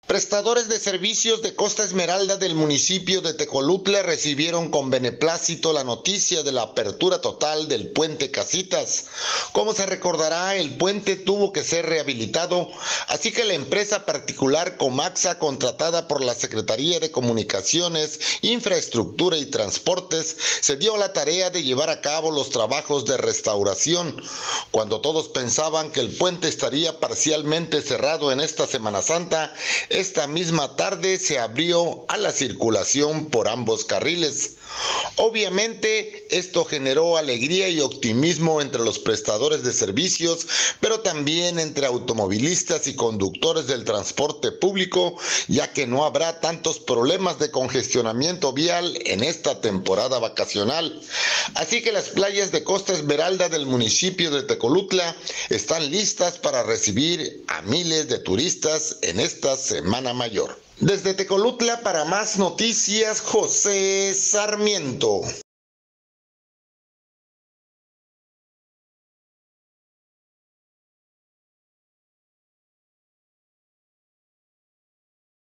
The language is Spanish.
Prestadores de servicios de Costa Esmeralda del municipio de Tecolutla recibieron con beneplácito la noticia de la apertura total del puente Casitas. Como se recordará, el puente tuvo que ser rehabilitado, así que la empresa particular Comaxa, contratada por la Secretaría de Comunicaciones, Infraestructura y Transportes, se dio a la tarea de llevar a cabo los trabajos de restauración. Cuando todos pensaban que el puente estaría parcialmente cerrado en esta Semana Santa, esta misma tarde se abrió a la circulación por ambos carriles. Obviamente, esto generó alegría y optimismo entre los prestadores de servicios, pero también entre automovilistas y conductores del transporte público, ya que no habrá tantos problemas de congestionamiento vial en esta temporada vacacional. Así que las playas de Costa Esmeralda del municipio de Tecolutla están listas para recibir a miles de turistas en esta Semana Mayor. Desde Tecolutla, para más noticias, José Sarmiento.